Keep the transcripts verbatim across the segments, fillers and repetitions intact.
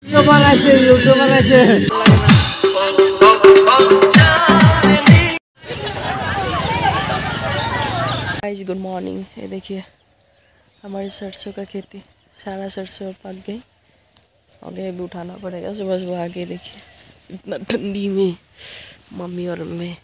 Guys good morning. ये देखिए हमारी सरसों का खेती, सारा सरसों पक गई और ये भी उठाना पड़ेगा सुबह सुबह। आगे देखिए इतना ठंडी में मम्मी और मैं।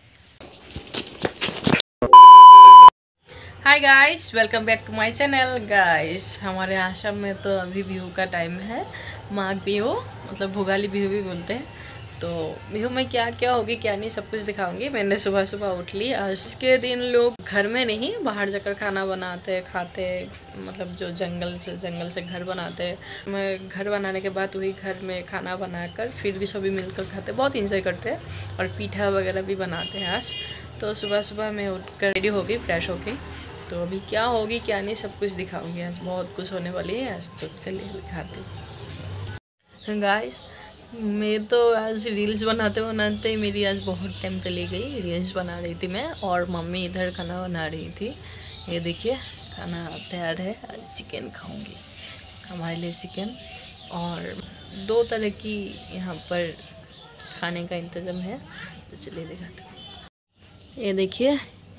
Hi guys, welcome back to my channel. Guys हमारे आश्रम में तो अभी बिहू का टाइम है, माघ बिहू मतलब भोगाली बिहू भी बोलते हैं। तो बिहू में क्या क्या होगी क्या नहीं सब कुछ दिखाऊंगी। मैंने सुबह सुबह उठ ली। आज के दिन लोग घर में नहीं बाहर जाकर खाना बनाते खाते, मतलब जो जंगल से जंगल से घर बनाते। मैं घर बनाने के बाद वही घर में खाना बनाकर फिर भी सभी मिलकर खाते, बहुत इंजॉय करते हैं और पीठा वगैरह भी बनाते हैं आज। तो सुबह सुबह मैं उठकर रेडी हो गई, फ्रेश हो गई। तो अभी क्या होगी क्या नहीं सब कुछ दिखाऊंगी। आज बहुत कुछ होने वाली है आज, तो चलिए दिखाती हूँ। गाइस मैं तो आज रील्स बनाते बनाते मेरी आज बहुत टाइम चली गई। रील्स बना रही थी मैं और मम्मी इधर खाना बना रही थी। ये देखिए खाना तैयार है। आज चिकन खाऊंगी, हमारे लिए चिकन और दो तरह की यहाँ पर खाने का इंतज़ाम है। तो चलिए दिखाते हैं। ये देखिए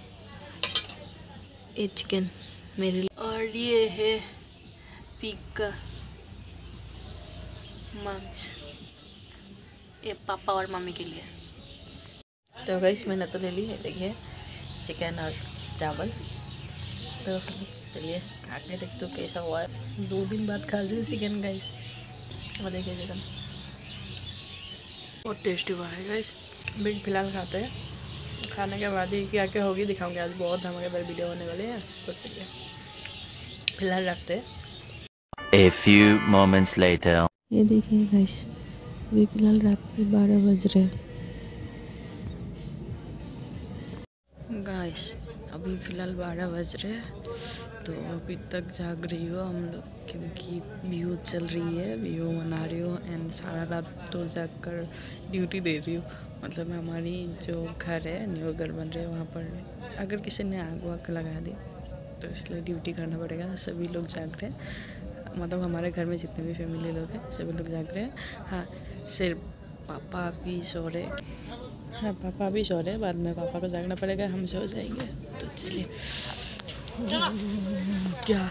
ये चिकन मेरे लिए और ये है पिग का मांस, ये पापा और मम्मी के लिए। तो गाइस मैंने तो ले ली है, देखिए चिकन और चावल। तो चलिए खा के देखते हो कैसा हुआ है। दो दिन बाद खा रही हूँ चिकन गाइस। और देखिए चिकन बहुत टेस्टी हुआ है गाइस। बिग फिलहाल खाते हैं, खाने के बाद ही क्या क्या होगी दिखाऊंगे। आज बहुत धमाकेदार वीडियो होने वाले हैं। तो चलिए फिलहाल रखते हैं। A few moments later. ये देखिए गाइस अभी फिलहाल रात के बारह बज रहे हैं। गाइस अभी फ़िलहाल बारह बज रहे हैं, तो अभी तक जाग रही हो हम लोग क्योंकि बिहू चल रही है, बिहू मना रही हो। एंड सारा रात तो जाग कर ड्यूटी दे रही हो। मतलब हमारी जो घर है, न्यू घर बन रहे हैं, वहाँ पर अगर किसी ने आग वाग लगा दी तो इसलिए ड्यूटी करना पड़ेगा। सभी लोग जाग रहे हैं, मतलब हमारे घर में जितने भी फैमिली लोग हैं सभी लोग जाग रहे हैं। हाँ सिर्फ पापा भी सो रहे। हाँ पापा भी सो रहे, बाद में पापा को जागना पड़ेगा, हम सो जाएंगे। तो चलिए क्या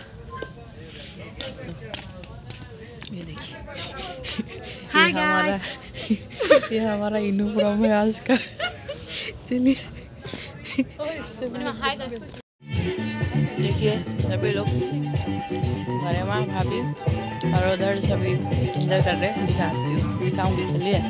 ये देखिए ये हमारा ये हमारा इनूफ्रॉम है आज का। चलिए देखिए सभी लोग हमारे माँ भाभी और उधर सभी इंजॉय कर रहे हैं। दिखाती हूँ दिखाऊंगी चलिए।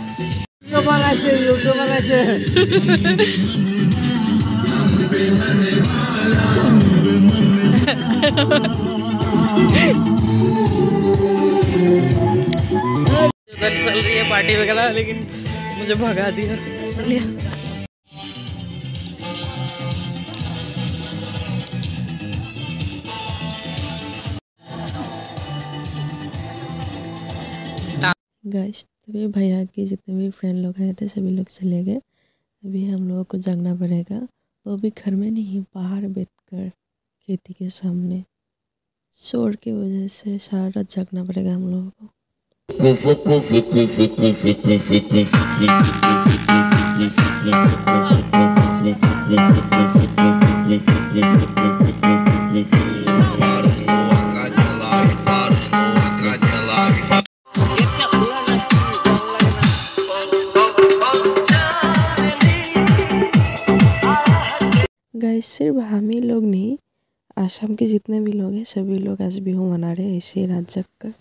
उधर चल रही है पार्टी वगैरह, लेकिन मुझे भगा दिया। चलिए गाइस तभी भैया के जितने भी फ्रेंड लोग आए थे सभी लोग चले गए। अभी हम लोगों को जगना पड़ेगा, वो भी घर में नहीं बाहर बैठकर खेती के सामने। शोर की वजह से सारा रात जगना पड़ेगा हम लोगों को। गाइस सिर्फ हम ही लोग नहीं, आसाम के जितने भी लोग हैं सभी लोग आज बिहू मना रहे हैं ऐसे रात जग कर।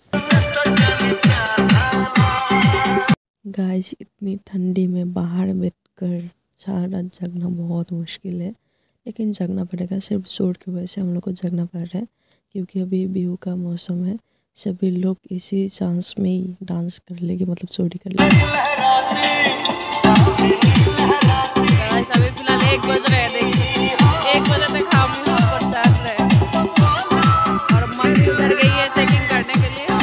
गाइस इतनी ठंडी में बाहर बैठकर सारा रात जगना बहुत मुश्किल है, लेकिन जगना पड़ेगा। सिर्फ शोर की वजह से हम लोग को जगना पड़ रहा है क्योंकि अभी बिहू का मौसम है। सभी लोग इसी चांस में ही डांस कर लेंगे, मतलब चोरी कर लेंगे। अभी फिलहाल एक बज रहे हैं, देखिए एक बजे तक हम यहाँ पर जाग रहे हैं और मम्मी उधर गई है चेकिंग करने के लिए।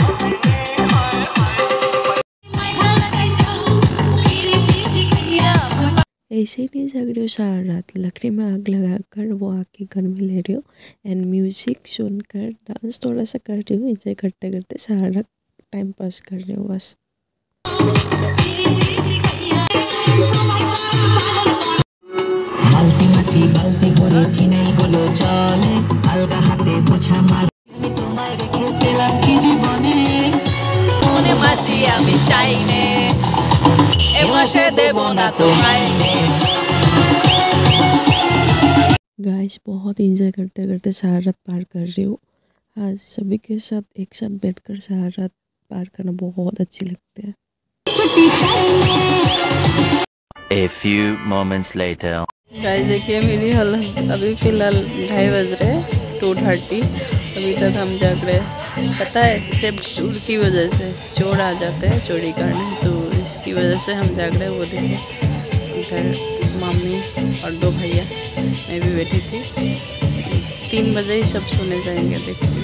ऐसे ही नहीं जाग रही हो सारा रात, लकड़ी में आग लगाकर वो आग की गर्मी ले रही हो एंड म्यूजिक सुनकर डांस थोड़ा सा कर रही हूँ। एंजॉय करते करते सारा रात टाइम पास कर रही हूँ बस। মাসি আমি চাইনে এ মাসে দেব না তোমায়। गाइस बहुत इंजॉय करते करते सारा रात पार कर रही हूँ। आज सभी के साथ एक साथ बैठकर सारा रात पार करना बहुत अच्छी लगती है। A few moments later. Guys देखिए मेरी हालत अभी फ़िलहाल ढाई बज रहे टू थर्टी अभी तक हम जाग रहे। पता है सिर्फ चोर की वजह से, चोर आ जाते हैं चोरी करने, तो इसकी वजह से हम जाग रहे। वो देखिए उधर मम्मी और दो भैया, मैं भी बैठी थी। तीन बजे ही सब सोने जाएंगे, देखती।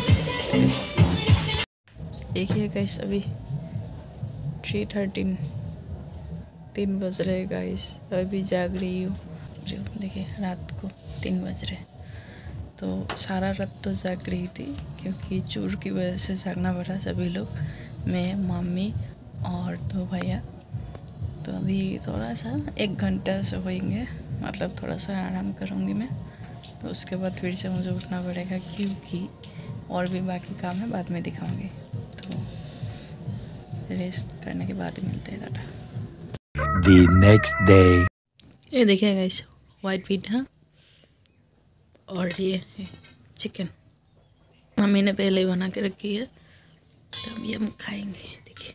देखिए गाइस अभी थ्री थर्टीन तीन बज रहे गाइस, अभी जाग रही हूँ। देखिए रात को तीन बज रहे, तो सारा रात तो जाग रही थी क्योंकि चोर की वजह से जागना पड़ा सभी लोग, मैं मम्मी और दो भैया। तो अभी थोड़ा सा एक घंटा सोएंगे, मतलब थोड़ा सा आराम करूँगी मैं, तो उसके बाद फिर से मुझे उठना पड़ेगा क्योंकि और भी बाकी काम है, बाद में दिखाऊंगी। तो रेस्ट करने के बाद ही मिलते हैं, टाटा। The next day. ये देखिए गाइस वाइट पिठा और ये है चिकन, मम्मी ने पहले ही बना के रखी है, तो हम ये हम खाएंगे। देखिए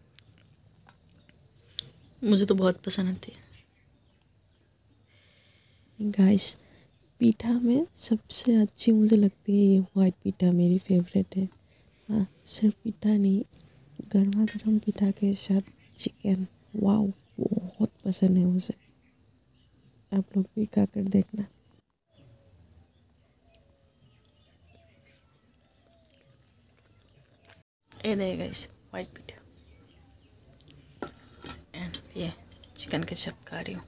मुझे तो बहुत पसंद आती है गाइस। पीठा में सबसे अच्छी मुझे लगती है ये वाइट पीठा, मेरी फेवरेट है। हाँ सिर्फ पीठा नहीं, गर्मा गर्म पीठा के साथ चिकन, वाव बहुत पसंद है मुझे। आप लोग भी खा कर देखना। ये देखिए गाइस वाइट पीठा एंड ये चिकन के साथ खा रही हूँ।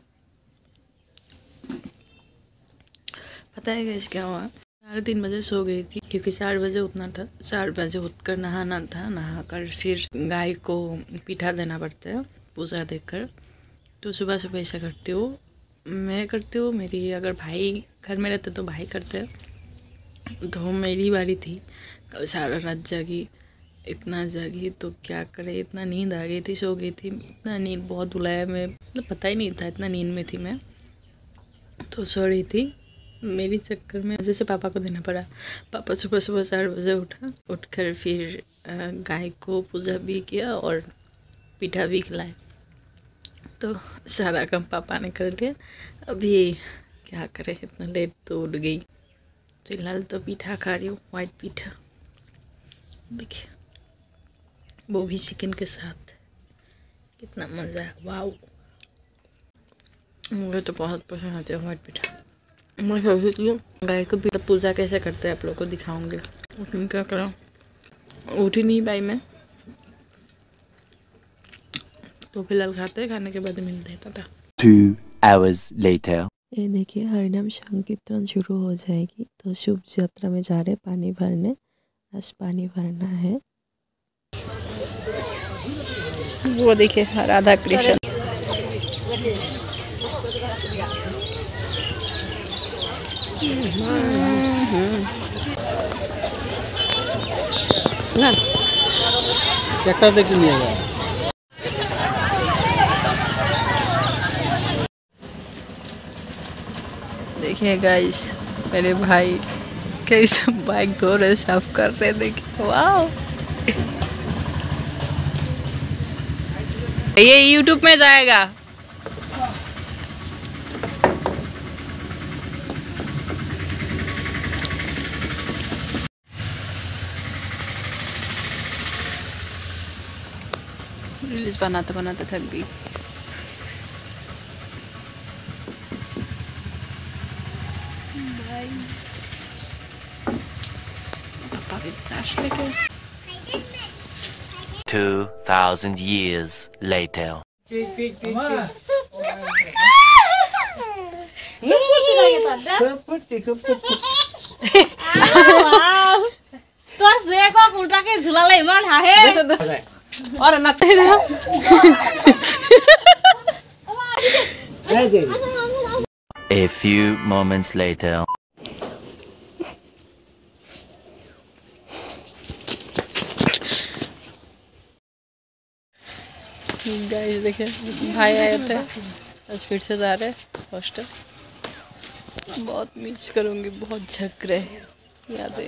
पता है गाइस क्या हुआ, साढ़े तीन बजे सो गई थी क्योंकि चार बजे उठना था। चार बजे उठकर नहाना था, नहाकर फिर गाय को पीठा देना पड़ता है पूजा देकर। तो सुबह सुबह ऐसा करती हूँ, मैं करती हूँ, मेरी अगर भाई घर में रहते तो भाई करते हैं। तो मेरी बारी थी, कल सारा रात जागी, इतना जागी तो क्या करे, इतना नींद आ गई थी, सो गई थी, इतना नींद बहुत बुलाया मैं, मतलब पता ही नहीं था इतना नींद में थी मैं। तो सो रही थी, मेरी चक्कर में वजह से पापा को देना पड़ा। पापा सुबह सुबह चार बजे उठा, उठकर फिर गाय को पूजा भी किया और पीठा भी खिलाया। तो सारा काम पापा ने कर लिया। अभी क्या करे, इतना लेट तो उठ गई। फिलहाल तो पीठा खा रही हूँ, वाइट पीठा। देखिए वो भी चिकन के साथ, कितना मज़ा है, वाओ। मुझे तो बहुत पसंद आती है वाइट पीठा। मैं सोचती हूँ गाय को भी पूजा कैसे करते हैं आप लोग को दिखाऊंगे, लेकिन क्या करूँ उठ ही नहीं पाई मैं। तो फिलहाल खाते हैं, खाने के बाद मिलते हैं, टाटा। Two hours later. ये देखिए हरिनाम संकीर्तन शुरू हो जाएगी, तो शुभ यात्रा में जा रहे पानी भरने। आज पानी भरना है। वो देखिए राधा कृष्ण, ना ट्रैक्टर देख लिया जाए। देखिए गाइस मेरे भाई कैसे बाइक धो रहे, साफ कर रहे, देखिए वाह। ये यूट्यूब में जाएगा। रील्स बनाते बनाते थक गई। पापा भी ब्रश लेके। Two thousand years later. তোর যে কক উল্টাকে ঝুলালে ইমান হাহে और ना तेरा A few moments later. Guys देखिए भाई आए थे, आज फिर से जा रहे हॉस्टल। बहुत मिस करूँगी, बहुत झक रहे यादें।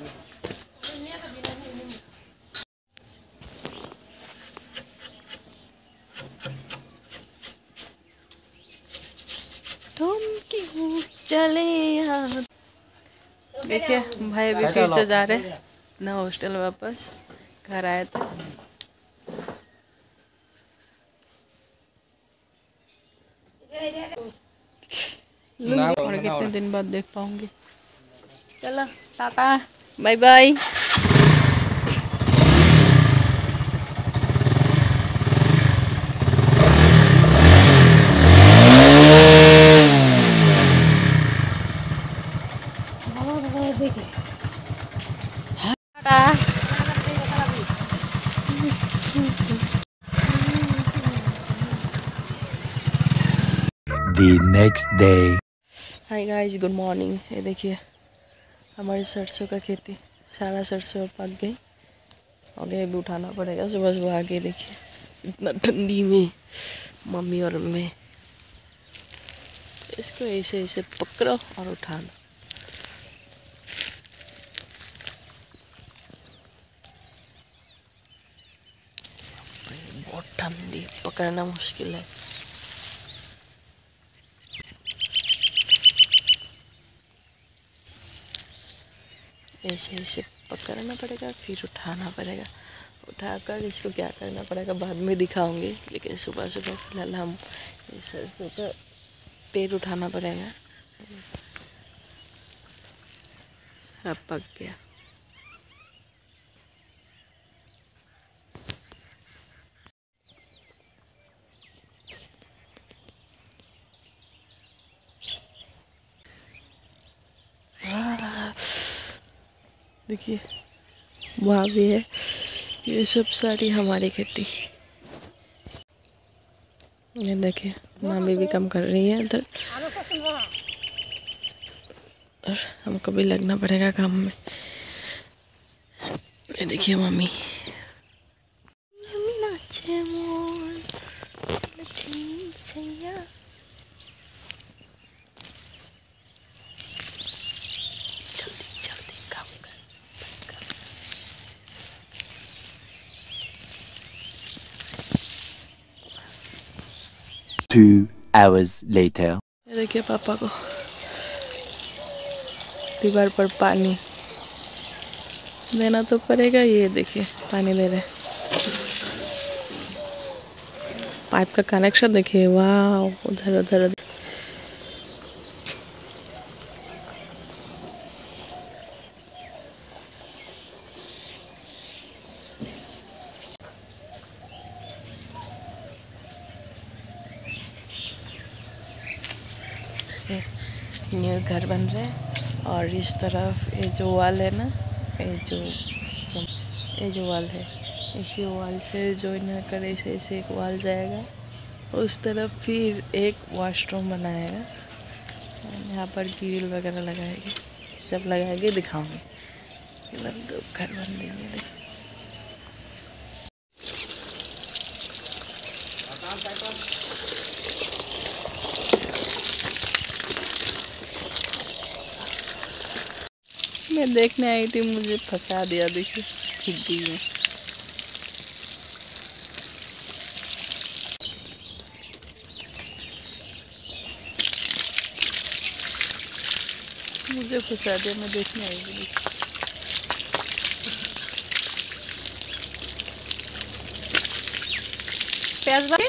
तुम क्यों चले यार। देखिए भाई अभी फिर से जा रहे ना हॉस्टल, वापस घर आए थे। और कितने दिन बाद देख पाऊंगी। चलो tata bye bye. The next day. Hi guys, good morning. ये देखिए हमारी सरसों का खेती, सारा सरसों पक गई। और ये भी उठाना पड़ेगा सुबह सुबह आके। देखिए इतना ठंडी में मम्मी और मैं इसको ऐसे ऐसे पकड़ो और उठाना। बहुत ठंडी, पकड़ना मुश्किल है। ऐसे ऐसे पकड़ना पड़ेगा, फिर उठाना पड़ेगा। उठाकर इसको क्या करना पड़ेगा बाद में दिखाऊंगी, लेकिन सुबह सुबह फिलहाल हम इस सरसों का पेड़ उठाना पड़ेगा। सारा पक गया। देखिए वहाँ भी है। ये सब सारी हमारी खेती। ये देखिए मामी भी काम कर रही है इधर, और हमको भी लगना पड़ेगा काम में। ये देखिए मम्मी नाचे मोर सैया। Two hours later. ये देखिए पापा को दीवार पर पानी देना तो पड़ेगा। ये देखिए पानी दे रहे, पाइप का कनेक्शन देखिए। वाह, उधर उधर उधर। न्यू घर बन रहा है, और इस तरफ ये जो वाल है ना, ये जो ये जो वाल है, इसी वाल से जॉइन कर ऐसे ऐसे एक वाल जाएगा। उस तरफ फिर एक वॉशरूम बनाएगा। यहाँ पर ग्रिल वगैरह लगाएगी। जब लगाएगी दिखाऊंगी। फिलहाल तो घर बन रही है। मैं देखने आई थी, मुझे फंसा दिया। देखिए खिड़की में। मुझे फंसा दिया, मैं देखने आई थी। प्याज बाकी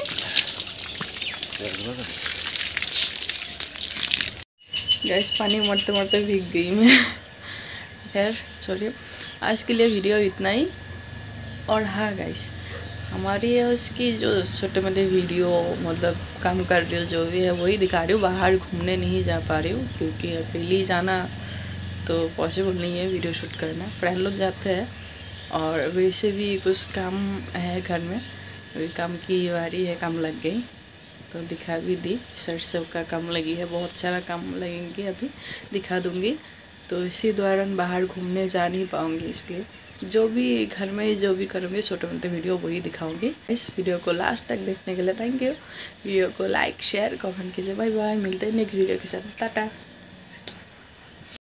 गैस, पानी मरते मरते भीग गई मैं। खैर चलिए, आज के लिए वीडियो इतना ही। और हाँ गाइस, हमारी उसकी जो छोटे मोटे वीडियो मतलब काम कर रही हो जो भी है वही दिखा रही हूँ। बाहर घूमने नहीं जा पा रही हूँ क्योंकि अकेली जाना तो पॉसिबल नहीं है वीडियो शूट करना। फ्रेंड लोग जाते हैं और वैसे भी कुछ काम है घर में, अभी काम की बारी है, काम लग गई तो दिखा भी दी। सरसों का काम लगी है, बहुत सारा काम लगेंगे, अभी दिखा दूँगी। तो इसी दौरान बाहर घूमने जा नहीं पाऊँगी, इसलिए जो भी घर में जो भी करूँगी छोटे मोटे वीडियो वही दिखाऊंगी। इस वीडियो को लास्ट तक देखने के लिए थैंक यू। वीडियो को लाइक शेयर कमेंट कीजिए। बाय बाय, मिलते हैं नेक्स्ट वीडियो के साथ। टाटा।